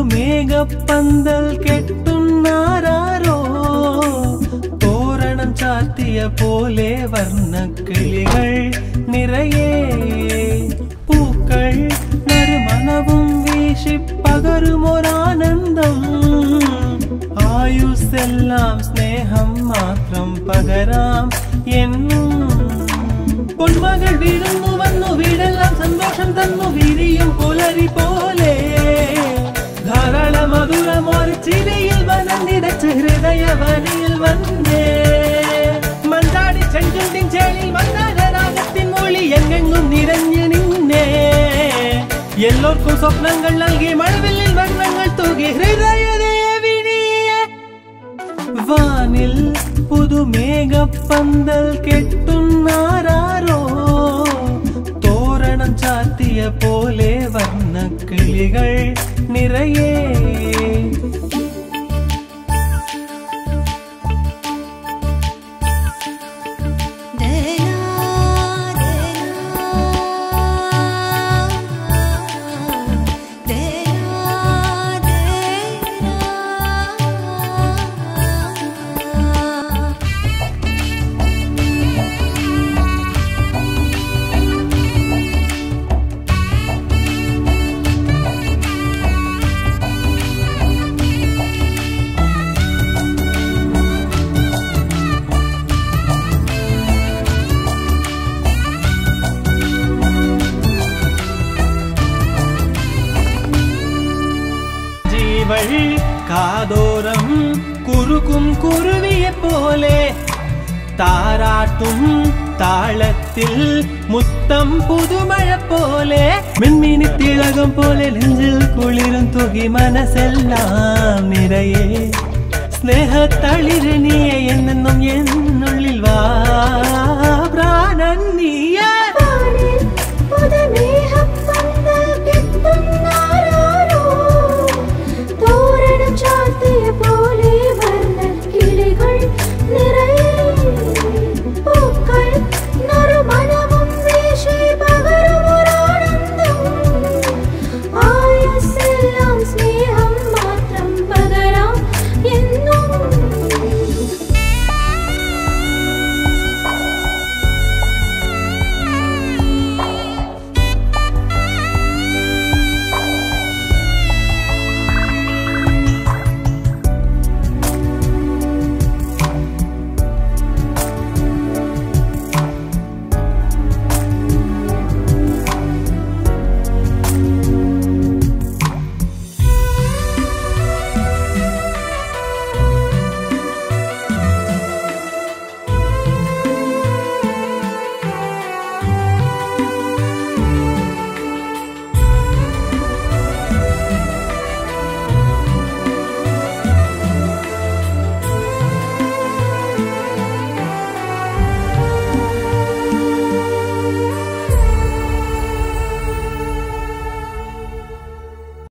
പുതുമേഘപ്പന്തൽ കെട്ടുന്നാരോ തോരണം ചാർത്തിയ പോലെ വർണ്ണക്കിളികൾ നിറയെ പൂക്കൾ നറുമണവും വീശി പകരുമൊരാനന്ദം ആയുസ്സെല്ലാം സ്നേഹം മാത്രം പകരാം എന്നും പൊന്മകൾ വീഴുന്നു വന്നു വീടെല്ലാം സന്തോഷം തന്നു വിരിയും പുലരി പോലെ ധാരാള മധുരമൊരു ചിരിയിൽ വനം നിറച്ച് ഹൃദയവനിയിൽ വന്നേ മണ്ടാടി ചെഞ്ചുണ്ടിൻ ചേലിൽ മന്ദാരരാഗത്തിൻ മൊഴി എങ്ങെങ്ങും നിറഞ്ഞു നിന്നേ എല്ലാവർക്കും സ്വപ്നങ്ങൾ നൽകി മഴവില്ലിൽ വർണ്ണങ്ങൾ തൂകി ഹൃദയദേവിനിയെ വാനിൽ പുതുമേഘപ്പന്തൽ കെട്ടുന്നാരോ തോരണം ചാർത്തിയ പോലെ വർണ്ണക്കിളികൾ നിറയെ കാതോരം കുറുക്കും കുരുവിയെ പോലെ താരാട്ടും താളത്തിൽ മുത്തം പുതുമഴ പോലെ മിന്മിനി തിളകം പോലെ നെഞ്ചിൽ കുളിരും തുകി മനസ്സെല്ലാം നിറയെ സ്നേഹത്തളിരണിയെ എന്നെന്നും എന്നുള്ളിൽ